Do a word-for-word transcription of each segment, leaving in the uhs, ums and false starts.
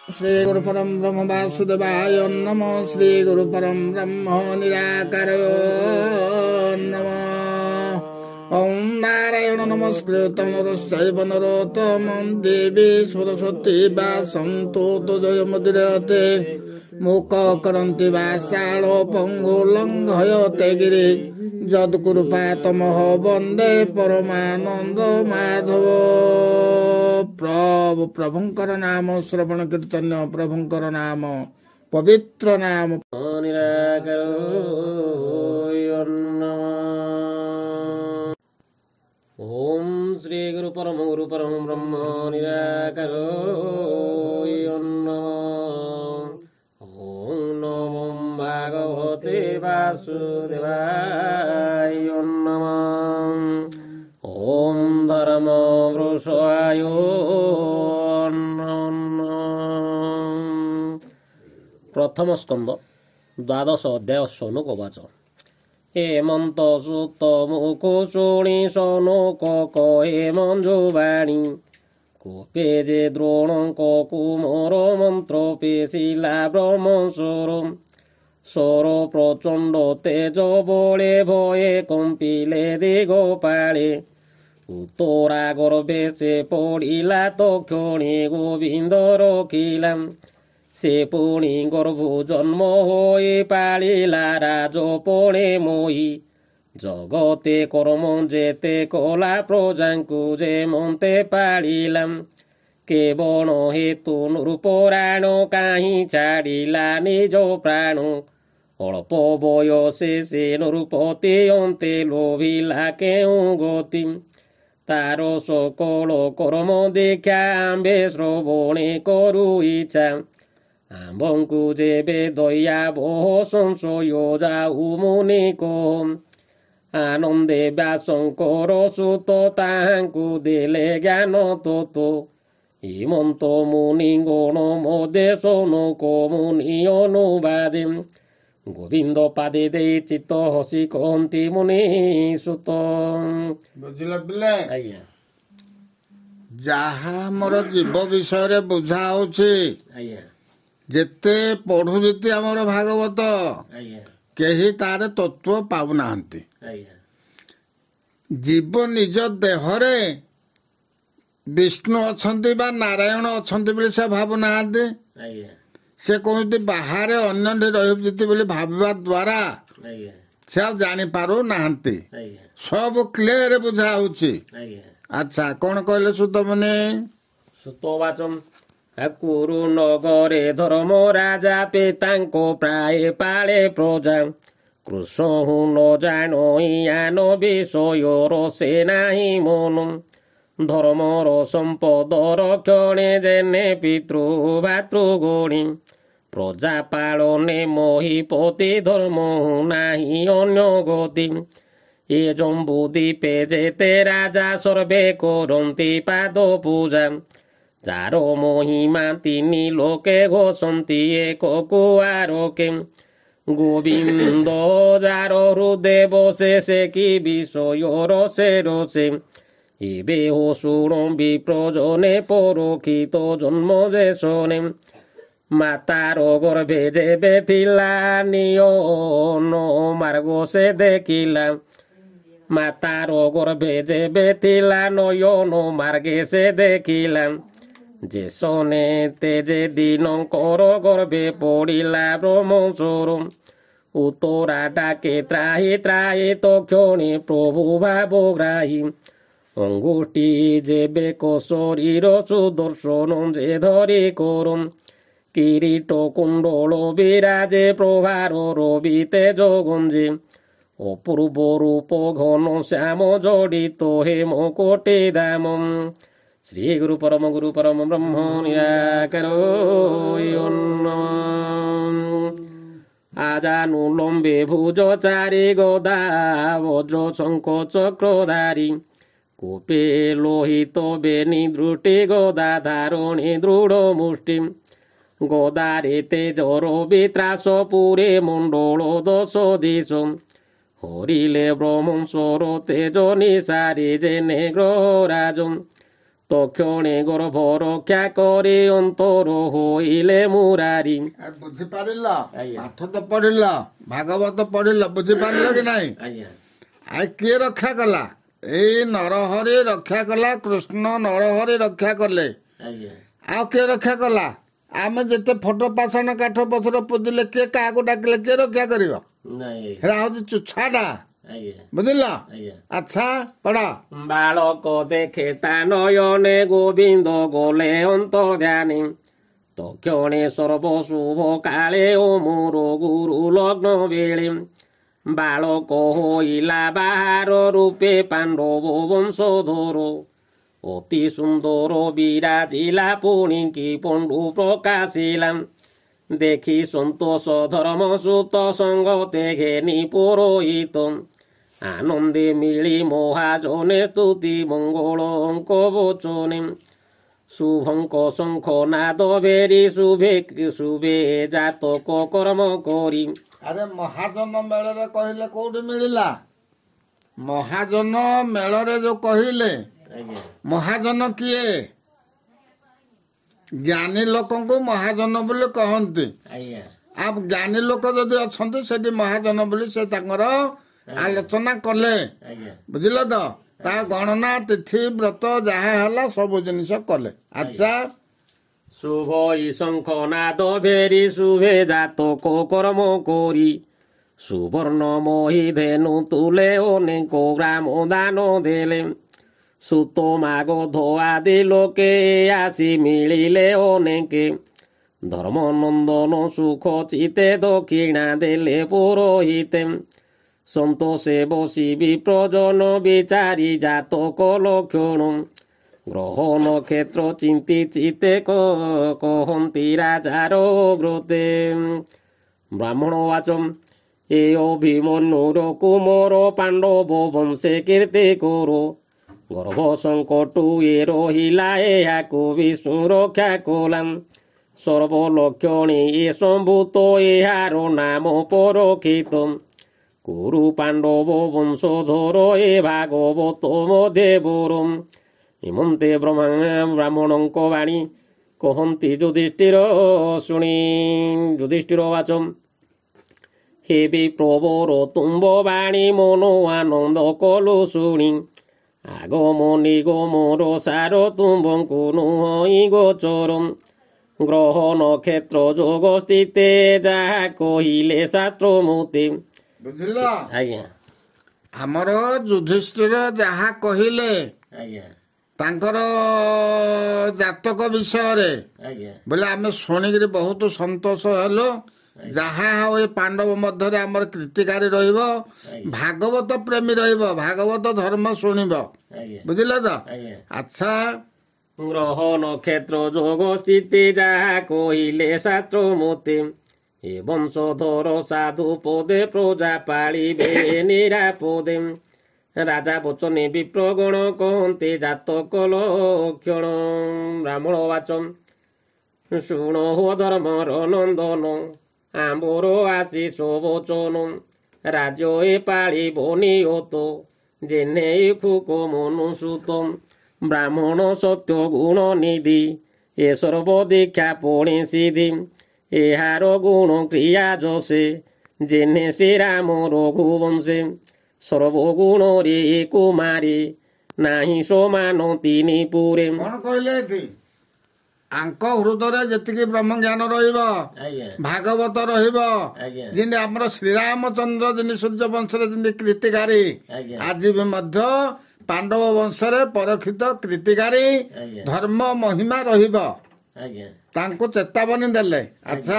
श्री गुरु परम ब्रह्म वासुदेवाय नमो श्री गुरु परम ब्रह्म निराकारयो नमो ओम नारायण नमस्कृतं नरश्चैव नरोत्तमं देवी सरस्वती वासं ततो जयमुदीरयते मूककरोति वाचालो पङ्गुलङ्घयते गिरि यत्कृपातमः वन्दे परमानंद माधव। प्रभु प्रभुंकर नाम श्रवण कीर्तन्य प्रभुंकर नाम पवित्र नाम ओम श्री गुरु परम गुरु परम ब्रह्म निराकरो ओम नमो भागवते वासुदेवाय नमः। ओम धर्म वृषाय प्रथम स्कंद द्वादश अध्याय शौनक वाच। हेमंत सुत मुख शुणी शौनक कहे मंजुवाणी कोपे जे द्रोण कुमोर मंत्र पेशिला ब्रह्म स्वर स्वर प्रचंड तेज बले भये कंपिले दिगपाले उत्तरा गर्भे से पड़िला तक्षणी गोविंद रखिला से पुणी गर्भ जन्म होई पालिला राजपणे मोही जगते कर्म जेते कला प्रजांकु जे मन्ते पालिला केवल हेतु नृपराण काहीं छाड़िला निज प्राण अल्प बयसे से नृपति अंते लोभिला केउ गति तार सकल कर्म देखा आंबे श्रवणे करु इच्छा आंबंकु जेबे दया बह संशय जाऊ मुनि कह आनंदे व्यासंकर सुत ताहांकु देले ज्ञान तत्व हिमंत मुनि गण मदे शौनक मुनि अनुवादे गोविंद पादे दे चित्त हसी कहती मुनि सुत बुझिले पिले आज्ञा जहा मोर जीव विषय बुझा होछि आज्ञा जेते पढ़ु जेते आमर भागवत केही तार तत्व पाउनाहांती जीव निज देहरे विष्णु अछंती बा नारायण अछंती बोली से भावुनाहांती से कहते बाहर अन्य रही बोली भाविबा द्वारा से आ जानी पारु नाहांती सब क्लियर बुझा होछि। अच्छा कौन कहले सुत मुनि सुतवाचन कुरु नगरे धर्म राजा पेतांको प्राय पाले प्रजा कृष्ण हूँ न जानो यान विषय रसे नाही मन धर्मर संपद रक्षणे जेने पितृ भातृगणी प्रजा पालने महीपति धर्म नाही अन्य गति ये जम्बू दीपे जेते राजा सर्वे करन्ति पाद पूजा जार महिमा तीन लोके घोषन्ति एक कुआरोके गोविंद जार हृदय बसे से कि विषय रसे रसे एबे हो शुण विप्रजने परोक्षित जन्म जेसने मातार गर्भे जेबे थिला नियन मार्ग से देखिला मातार गर्भे जेबे थिला नयन मार्गे से देखिला जेसने तेजे दिनकर गर्भे पड़िला ब्रह्मस्वर उत्तरा डाके त्राही त्राही तक्षणी प्रभु भावग्राही अंगुष्ठी जेबे को शरीर सुदर्शन जे धरी करम किरीट कुंडल विराजे प्रभार रवि तेज गंजे अपूर्व रूप घन श्याम जड़ित हेम कोटि दाम श्री गुरु परम गुरु परम ब्रह्म निराकरो आजानुलंबे भुज चारि गदा वज्र शंख चक्रधारी कोपे लोहित बेनी दृष्टि गदा धारणी दृढ़ मुष्टि गदारे तेजर वित्रास पुरे मंडल दश दिश हरिले ब्रह्मस्वर तेज निसारी जेने ग्रहराज তক্ষণে গর্ভ রক্ষা করে অন্তর হইলে মুরারি। ବୁଝିପାରିଲ? ଆଜ୍ଞା। ପାଠ ତ ପଢିଲ, ଭାଗବତ ପଢିଲ, ବୁଝିପାରିଲ କି ନାଇଁ? ଆଜ୍ଞା ଆଉ କିଏ ରକ୍ଷା କଲା? ଏଇ ନରହରି ରକ୍ଷା କଲା। କୃଷ୍ଣ ନରହରି ରକ୍ଷା କଲେ। ଆଜ୍ଞା ଆଉ କିଏ ରକ୍ଷା କଲା? ଆମେ ଯେତେ ଫଟୋ ପାଷାଣ କାଠ ପଥର ପୂଜିଲେ କିଏ କାହାକୁ ଡାକିଲେ କିଏ ରକ୍ଷା କରିବ? ନାଇଁ ହେରା ହଉଛି ଚୁଛାଟା। ଆଜ୍ଞା ବୁଝିଲ? ଆଜ୍ଞା। ଆଚ୍ଛା ପଢ। ବାଳକ ଦେଖେ ତା ନୟନେ ଗୋବିନ୍ଦ ଗଲେ ଅନ୍ତର୍ଧ୍ୟାନୀ। ତକ୍ଷଣେ ସର୍ବ ଶୁଭ କାଳେ ଓ ମୋର ଗୁରୁ ଲଗ୍ନ ବେଳେ। ବାଳକ ହୋଇଲା ବାହାର ରୂପେ ପାଣ୍ଡବ ବଂଶଧର। ଅତି ସୁନ୍ଦର ବିରାଜିଲା ପୁଣି କି ପଣ୍ଡୁ ପ୍ରକାଶିଲା। ଦେଖି ସନ୍ତୋଷ ଧର୍ମ ସୁତ ସଙ୍ଗତେ ଘେନି ପୁରୋହିତ। ଆନନ୍ଦେ ମିଳି ମହାଜନେ ସ୍ତୁତି ମଙ୍ଗଳ ଅଙ୍କ ବଚନେ। ଶୁଭଙ୍କ ଶଙ୍ଖ ନାଦ ବେରି ଶୁଭେ ଶୁଭେ ଜାତକ କର୍ମ କରି। ଆରେ ମହାଜନ ମେଳରେ କହିଲେ କୋଉଠି ମିଳିଲା? ମହାଜନ ମେଳରେ ଯୋଉ କହିଲେ, ଆଜ୍ଞା ମହାଜନ କିଏ? ଜ୍ଞାନୀ ଲୋକଙ୍କୁ ମହାଜନ ବୋଲି କହନ୍ତି। ଆଜ୍ଞା ଆଉ ଜ୍ଞାନୀ ଲୋକ ଯଦି ଅଛନ୍ତି ସେଠି ମହାଜନ ବୋଲି ସେ ତାଙ୍କର ଆଲୋଚନା କଲେ। ଆଜ୍ଞା ବୁଝିଲ ତ? ତା ଗଣନା ତିଥି ବ୍ରତ ଯାହା ହେଲା ସବୁ ଜିନିଷ କଲେ। ଆଚ୍ଛା ଶୁଭ ଇ ଶଙ୍ଖ ନାଦ ଭେରି ଶୁଭେ ଜାତକ କର୍ମ କରି। ସୁବର୍ଣ୍ଣ ମହି ଧେନୁ ତୁଲେ ଅନେକ ଗ୍ରାମ ଦାନ ଦେଲେ। ସୁତ ମାଗ ଧୋଆଦି ଲୋକେ ଆସି ମିଳିଲେ ଅନେକେ। ଧର୍ମ ନନ୍ଦନ ସୁଖ ଚିତେ ଦକ୍ଷିଣା ଦେଲେ ପୁରୋହିତେ। ସନ୍ତୋଷେ ବସି ବିପ୍ରଜନ ବିଚାରି ଜାତକ ଲକ୍ଷଣ। ଗ୍ରହ ନକ୍ଷତ୍ର ଚିନ୍ତି ଚିତେ କହନ୍ତି ରାଜାର ଗ୍ରୋତେ। ବ୍ରାହ୍ମଣ ବାଚ ଏ ଅଭିମନ୍ୟୁର କୁମର ପାଣ୍ଡବ ବଂଶେ କୀର୍ତ୍ତି କର। ଗର୍ଭ ସଙ୍କଟୁ ଏ ରହିଲା ଏହାକୁ ବିଷ୍ଣୁ ରକ୍ଷା କଲା। ସର୍ବଲକ୍ଷଣୀ ଏ ସମ୍ଭୂତ ଏହାର ନାମ ପରକ୍ଷିତ। କୁରୁ ପାଣ୍ଡବ ବଂଶଧର ଏ ଭାଗବତ ଦେବର। ଏମନ୍ତେ ବ୍ରାହ୍ମଣଙ୍କ ବାଣୀ କହନ୍ତି ଯୁଧିଷ୍ଠିର ଶୁଣି। ଯୁଧିଷ୍ଠିର ବାଚ ହେ ବିପ୍ରବର ତୁମ୍ଭ ବାଣୀ ମନ ଆନନ୍ଦ କଲୁ ଶୁଣି। ଆଗମ ନିଗମର ସାର ତୁମ୍ଭଙ୍କୁ ନୁହଁ ଗୋଚର। ଗ୍ରହ ନକ୍ଷତ୍ର ଯୋଗ ସ୍ଥିତେ ଯାହା କହିଲେ ଶାସ୍ତ୍ର ମତେ। ବୁଝିଲ? ଆଜ୍ଞା ଆମର ଯୁଧିଷ୍ଠିର ଯାହା କହିଲେ ଆଜ୍ଞା ତାଙ୍କର ଜାତକ ବିଷୟରେ ଆଜ୍ଞା ବୋଲେ ଆମେ ଶୁଣିକିରି ବହୁତ ସନ୍ତୋଷ ହେଲୁ। ଯାହା ହଉ ଏ ପାଣ୍ଡବ ମଧ୍ୟରେ ଆମର କୀର୍ତ୍ତିକାରୀ ରହିବ, ଭାଗବତ ପ୍ରେମୀ ରହିବ, ଭାଗବତ ଧର୍ମ ଶୁଣିବ। ଆଜ୍ଞା ବୁଝିଲ ତ? ଆଜ୍ଞା। ଆଚ୍ଛା ଗ୍ରହ ନକ୍ଷତ୍ର ଯୋଗ ସ୍ଥିତି ଯାହା କହିଲେ ଶାସ୍ତ୍ର ମତେ। ଏ ବଂଶଧର ସାଧୁ ପଦେ ପ୍ରଜା ପାଳିବେ ନିରାପଦେ। ରାଜା ବଚନେ ବିପ୍ରଗଣ କହନ୍ତି ଜାତକ ଲକ୍ଷଣ। ବ୍ରାହ୍ମଣ ବାଚ ଶୁଣ ହୋ ଧର୍ମର ନନ୍ଦନ ଆମ୍ବର ଆଶିଷ ବଚନ। ରାଜ୍ୟ ଏ ପାଳିବ ନିୟତ ଜେନେଇ ଫୁକ ମନୁସୂତ। ବ୍ରାହ୍ମଣ ସତ୍ୟ ଗୁଣ ନିଧି ଏ ସର୍ବ ଦୀକ୍ଷା ପଣେ ସିଧି। ଏହାର ଗୁଣ କ୍ରିୟା ଯଶେ ଜେନେ ଶ୍ରୀରାମ ରଘୁବଂଶେ। ସର୍ବଗୁଣରେ କୁମାରୀ ନାହିଁ ସମାନ ତିନି ପୁରେ। କଣ କହିଲେ ଏଠି? ଆଙ୍କ ହୃଦୟରେ ଯେତିକି ବ୍ରହ୍ମ ଜ୍ଞାନ ରହିବ, ଭାଗବତ ରହିବ, ଯେମିତି ଆମର ଶ୍ରୀରାମଚନ୍ଦ୍ର ଯେମିତି ସୂର୍ଯ୍ୟ ବଂଶରେ ଯେମିତି କୀର୍ତ୍ତିକାରୀ, ଆଜି ବି ମଧ୍ୟ ପାଣ୍ଡବ ବଂଶରେ ପରକ୍ଷିତ କୀର୍ତ୍ତିକାରୀ ଧର୍ମ ମହିମା ରହିବ। ତାଙ୍କୁ ଚେତାବନୀ ଦେଲେ। ଆଚ୍ଛା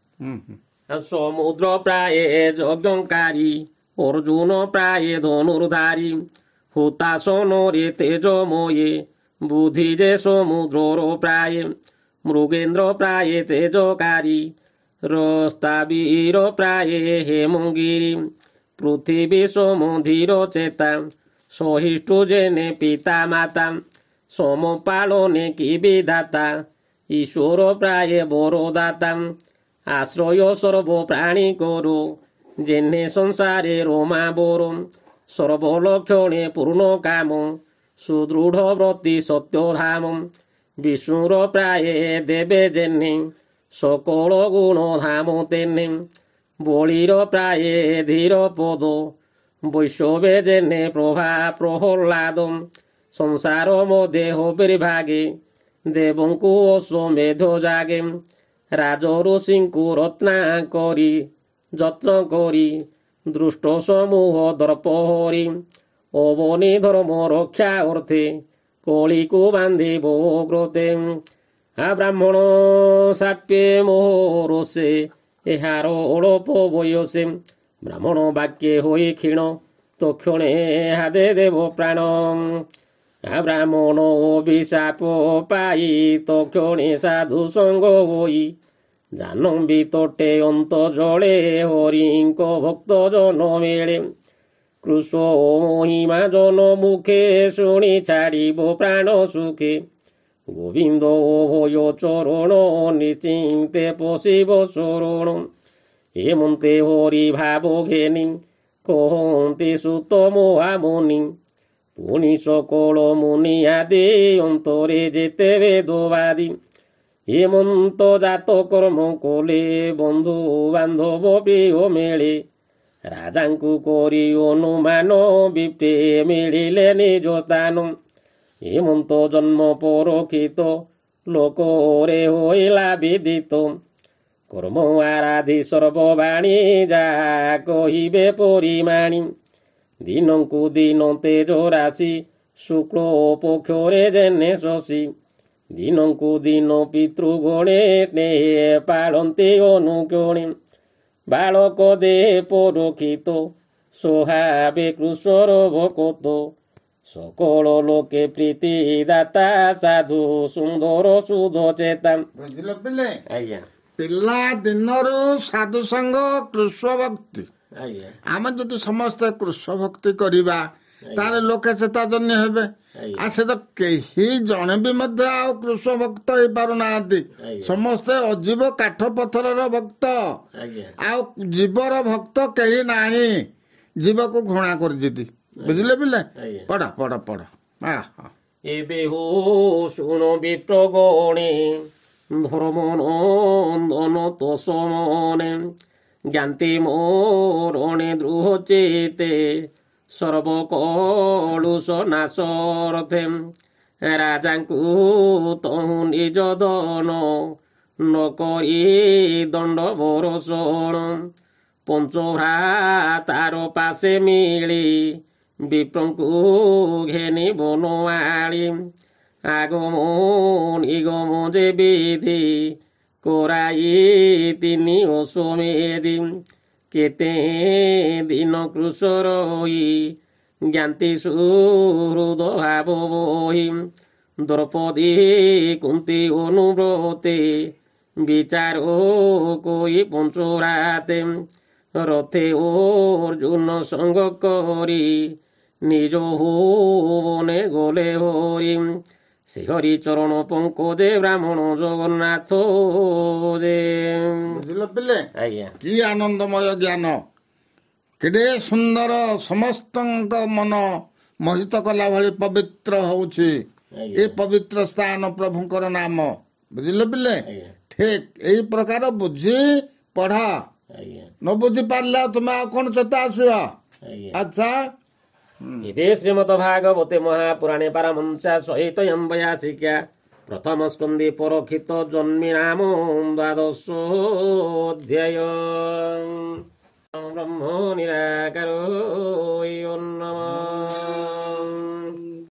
ସମୁଦ୍ର ପ୍ରାୟ ଯଜ୍ଞକାରୀ ଅର୍ଜୁନ ପ୍ରାୟ ଧନୁର୍ଧାରୀ। ହୁତାସନରେ ତେଜମୟେ ବୁଦ୍ଧି ଯେ ସମୁଦ୍ରର ପ୍ରାୟ। ମୃଗେନ୍ଦ୍ର ପ୍ରାୟ ତେଜକାରୀ ରସ୍ତାବୀର ପ୍ରାୟ ହେମଗିରି। ପୃଥିବୀ ସମଧୀର ଚେତା ସହିଷ୍ଣୁ ଜେନେ ପିତା ମାତା। ସମପାଳନେ କି ବିଧାତା ଈଶ୍ୱର ପ୍ରାୟ ବରଦାତା। ଆଶ୍ରୟ ସର୍ବ ପ୍ରାଣୀ କରୁ ଜେନେ ସଂସାରେ ରମା ବର। ସର୍ବଲକ୍ଷଣେ ପୂର୍ଣ୍ଣ କାମ ସୁଦୃଢ଼ ବ୍ରତି ସତ୍ୟଧାମ ବିଷ୍ଣୁର ପ୍ରାୟେ ଦେବେ ଯେନେ সকল গুণ ধাম তেনে বলির প্রায়ে ধীর পদ বৈষ্ণবে যেনে প্রভা প্রহ্লাদ সংসার মধ্যে হবির ভাগে দেবଙ୍କୁ অশ্বমেধ জাগে রাজ ঋষিଙ୍କୁ রত্না করি যত্ন করি দৃষ্ট সমূহ দর্প হরি অবনী ধর্ম রক্ষা অর্থে কলিକୁ বান্ধিব ক্রোধে ଆ ବ୍ରାହ୍ମଣ ସାପେ ମୋରୋଷେ ଏହାର ଅଳପ ବୟସେ ବ୍ରାହ୍ମଣ ବାକ୍ୟ ହୋଇ କ୍ଷୀଣ ତକ୍ଷଣେ ହାଦେ ଦେବ ପ୍ରାଣ ଆ ବ୍ରାହ୍ମଣ ଅଭିଶାପ ପାଇ ତକ୍ଷଣେ ସାଧୁ ସଙ୍ଗ ହୋଇ ଜାନମ୍ବି ତଟେ ଅନ୍ତ ଜଳେ ହରିଙ୍କ ଭକ୍ତ ଜନ ମେଳେ କୃଷ ମହିମା ଜନ ମୁଖେ ଶୁଣି ଛାଡ଼ିବ ପ୍ରାଣ ସୁଖେ গোবিন্দ ভয় চরণ নিশ্চিন্তে পশিব শরণ হেমন্তে হরি ভাব ঘেনি কহন্তি সুত মহামণি পুনি সকল মুনি আদি অন্তরে যেতে বেদবাদী হেমন্ত জাত কর্ম কলে বন্ধু বান্ধব প্রিয় মেলে রাজাଙ୍କୁ କରି অনুমান বিপ্রে মিলিলে নিজ স্থান হেমন্ত জন্ম পরক্ষিত লোকরে হইলা বিদিত কর্ম আরাধি সর্ববাণী যাহা কহিবে পরিমাণী দিনଙ୍କୁ দিন তেজ রাশি শুক্ল পক্ষরে যেনে শশী দিনଙ୍କୁ দিନ ପିତୃଗଣେ ପାଳନ୍ତି ଅନୁକୋଣେ ବାଳକ ଦେ ପରକ୍ଷିତ ସୋହାବେ କୃଷ୍ଣର ଭକତ সকল লোকে প্রীতি দাতা সাধୁ ସୁନ୍ଦର ସୁଧ ଚେତା ବୁଝିଲ ପିଲେ ଆଜ୍ଞା ପିଲା ଦିନରୁ ସାଧୁ ସଙ୍ଗ କୃଷ୍ଣ ଭକ୍ତି ଆଜ୍ଞା ଆମେ ଯଦି ସମସ୍ତେ କୃଷ୍ଣ ଭକ୍ତି କରିବା ତାହେଲେ ଲୋକେ ଚେତାଜନ୍ୟ ହେବେ ଆଉ ସେ ତ କେହି ଜଣେ ବି ମଧ୍ୟ ଆଉ କୃଷ୍ଣ ଭକ୍ତ ହେଇପାରୁନାହାନ୍ତି ସମସ୍ତେ ଅଜୀବ କାଠ ପଥରର ଭକ୍ତ ଆଉ ଜୀବର ଭକ୍ତ କେହି ନାହିଁ ଜୀବକୁ ଘୃଣା କରିଛି ବୁଝିଲେ ପିଲେ ପଢ ପଢ ପଢ ଏବେ ହୋ ଶୁଣ ବିପ୍ରଗଣେ ଧର୍ମ ନନ୍ଦନ ତୋଷମନେ ଜ୍ଞାନ୍ତି ମୋରଣେ ଦୃହ ଚେତେ ସର୍ବକଳୁଷ ନାଶରଥେ ରାଜାଙ୍କୁ ତହୁ ନିଜ ଧନ ନ କରି ଦଣ୍ଡ ବରଷଣ ପଞ୍ଚଭ୍ରାତାର ପାଶେ ମିଳି ବିପ୍ରଙ୍କୁ ଘେନି ବନମାଳି আগম নিগম যে বিধি করাই তিনি অশ্বমেধি কেতে দিন কৃষর জ্ঞাতি সুহৃদ ভাব বহি দ্রৌপদী কুন্তি অনুব্রতে বিচার কই পঞ্চরাতে রথে অর্জুন সঙ্গ করি নিজ ভুবনে গলে হরি শ্রী হরি চরণ পঙ্কজে ব্রাহ্মণ জগন্নাଥ যে ବୁଝିଲ ପିଲେ ଆଜ୍ଞା କି ଆନନ୍ଦମୟ ଜ୍ଞାନ କେଡ଼େ ସୁନ୍ଦର ସମସ୍ତଙ୍କ ମନ ମୋହିତ କଲା ଭଳି ପବିତ୍ର ହଉଛି ଏ ପବିତ୍ର ସ୍ଥାନ ପ୍ରଭୁଙ୍କର ନାମ ବୁଝିଲ ପିଲେ ଠିକ ଏଇ ପ୍ରକାର ବୁଝି ପଢ ନ ବୁଝି ପାରିଲେ ତୁମେ ଆଉ କଣ ଚେତା ଆସିବ ଆଚ୍ଛା इति श्रीमद् भागवते महापुराणे पारमहंस्या सहितयं वयासिक्या प्रथम स्कन्धे परोक्षित जन्मी नाम द्वादशोऽध्याय ब्रह्म निराकरो नमः।